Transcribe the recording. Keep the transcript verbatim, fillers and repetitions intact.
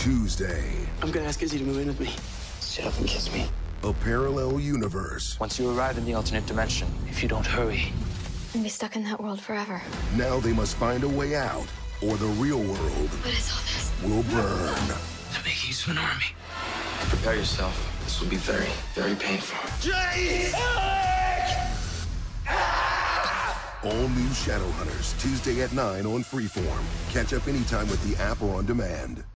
Tuesday. I'm gonna ask Izzy to move in with me. Shut up and kiss me. A parallel universe. Once you arrive in the alternate dimension, if you don't hurry, I'll be stuck in that world forever. Now they must find a way out, or the real world What is all this? will burn. to make use of an army. Prepare yourself. This will be very, very painful. All new Shadowhunters, Tuesday at nine on Freeform. Catch up anytime with the app or on demand.